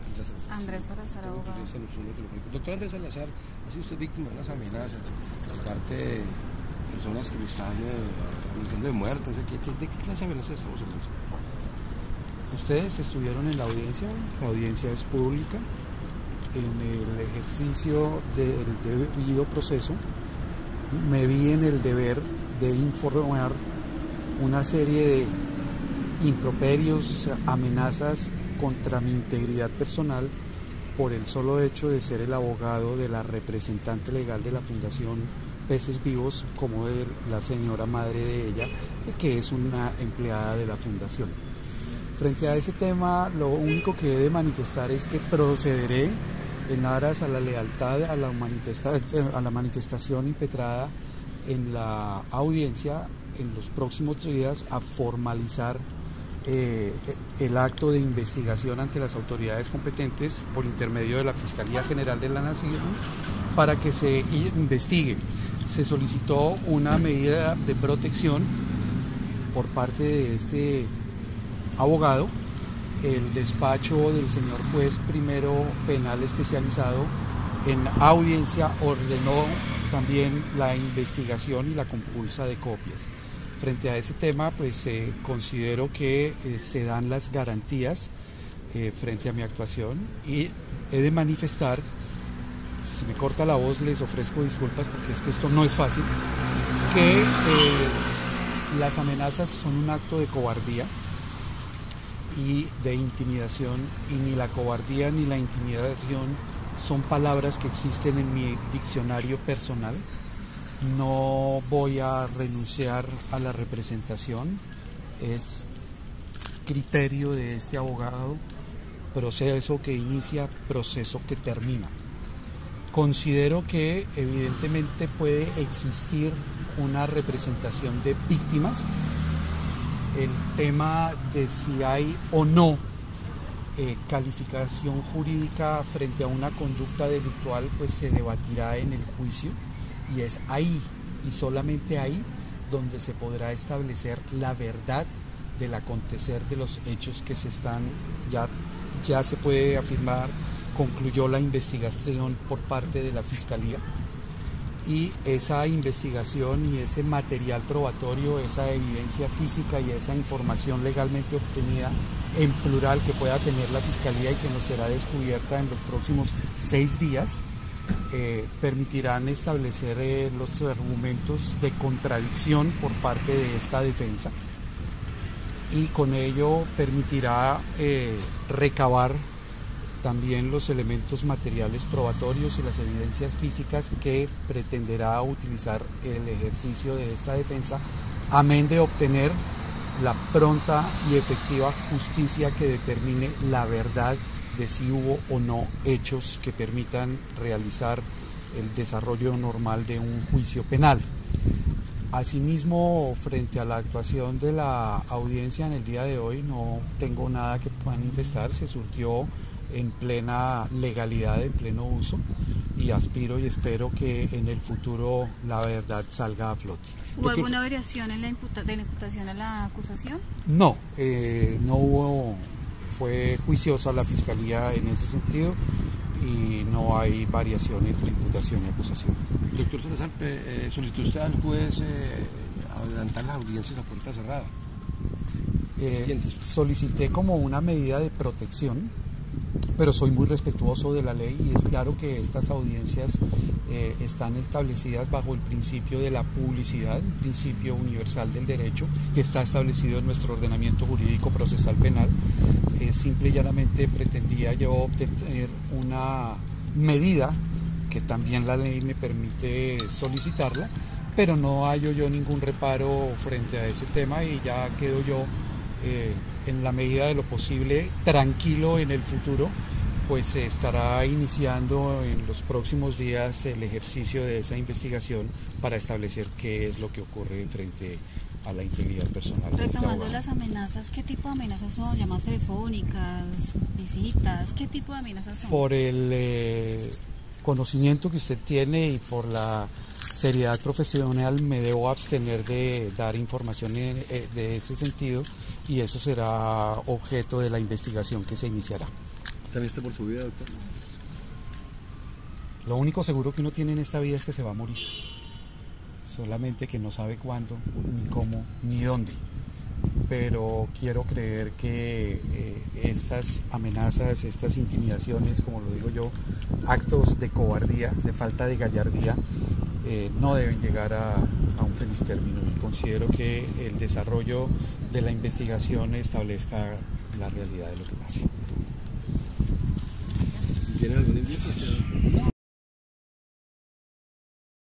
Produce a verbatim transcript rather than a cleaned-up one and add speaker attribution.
Speaker 1: Andrés Salazar.
Speaker 2: Andrés Salazar, abogado.
Speaker 1: Doctor Andrés Salazar, ¿ha sido usted víctima de unas amenazas por parte de personas que lo están amenazando de muerte? No sé, ¿de qué clase de amenazas estamos hablando?
Speaker 3: Ustedes estuvieron en la audiencia, la audiencia es pública, en el ejercicio del debido proceso, me vi en el deber de informar una serie de improperios, amenazas contra mi integridad personal por el solo hecho de ser el abogado de la representante legal de la Fundación Peces Vivos, como de la señora madre de ella, que es una empleada de la fundación. Frente a ese tema, lo único que he de manifestar es que procederé en aras a la lealtad, a la, manifesta a la manifestación impetrada en la audiencia en los próximos días, a formalizar eh, el acto de investigación ante las autoridades competentes por intermedio de la Fiscalía General de la Nación para que se investigue. Se solicitó una medida de protección por parte de este abogado. El despacho del señor juez primero penal especializado en audiencia ordenó también la investigación y la compulsa de copias. Frente a ese tema, pues eh, considero que eh, se dan las garantías eh, frente a mi actuación, y he de manifestar, si se me corta la voz les ofrezco disculpas porque es que esto no es fácil, que eh, las amenazas son un acto de cobardía y de intimidación, y ni la cobardía ni la intimidación son palabras que existen en mi diccionario personal. No voy a renunciar a la representación, es criterio de este abogado, proceso que inicia, proceso que termina. Considero que evidentemente puede existir una representación de víctimas. El tema de si hay o no eh, calificación jurídica frente a una conducta delictual, pues se debatirá en el juicio, y es ahí y solamente ahí donde se podrá establecer la verdad del acontecer de los hechos que se están, ya, ya se puede afirmar, concluyó la investigación por parte de la Fiscalía, y esa investigación y ese material probatorio, esa evidencia física y esa información legalmente obtenida en plural que pueda tener la Fiscalía y que nos será descubierta en los próximos seis días, eh, permitirán establecer eh, los argumentos de contradicción por parte de esta defensa, y con ello permitirá eh, recabar también los elementos materiales probatorios y las evidencias físicas que pretenderá utilizar el ejercicio de esta defensa, amén de obtener la pronta y efectiva justicia que determine la verdad de si hubo o no hechos que permitan realizar el desarrollo normal de un juicio penal. Asimismo, frente a la actuación de la audiencia en el día de hoy, no tengo nada que manifestar. Se surtió en plena legalidad, en pleno uso, y aspiro y espero que en el futuro la verdad salga a flote.
Speaker 2: ¿Hubo alguna variación en la imputa de la imputación a la acusación?
Speaker 3: No, eh, no hubo, fue juiciosa la Fiscalía en ese sentido y no hay variación entre imputación y acusación.
Speaker 1: Doctor Salazar, eh, solicitó usted al juez eh, adelantar las audiencias a puerta cerrada.
Speaker 3: Eh, solicité como una medida de protección, pero soy muy respetuoso de la ley, y es claro que estas audiencias eh, están establecidas bajo el principio de la publicidad, el principio universal del derecho que está establecido en nuestro ordenamiento jurídico procesal penal. Eh, simple y llanamente pretendía yo obtener una medida que también la ley me permite solicitarla, pero no hallo yo ningún reparo frente a ese tema, y ya quedo yo eh, en la medida de lo posible tranquilo en el futuro, pues se estará iniciando en los próximos días el ejercicio de esa investigación para establecer qué es lo que ocurre frente a la integridad personal.
Speaker 2: Retomando las amenazas, ¿qué tipo de amenazas son? ¿Llamadas telefónicas, visitas? ¿Qué tipo de amenazas son?
Speaker 3: Por el eh, conocimiento que usted tiene y por la seriedad profesional me debo abstener de dar información en, eh, de ese sentido, y eso será objeto de la investigación que se iniciará.
Speaker 1: ¿Temiste por su vida, doctor?
Speaker 3: Lo único seguro que uno tiene en esta vida es que se va a morir. Solamente que no sabe cuándo, ni cómo, ni dónde. Pero quiero creer que eh, estas amenazas, estas intimidaciones, como lo digo yo, actos de cobardía, de falta de gallardía, eh, no deben llegar a, a un feliz término. Y considero que el desarrollo de la investigación establezca la realidad de lo que pasa.
Speaker 1: ¿Tiene algún indicio?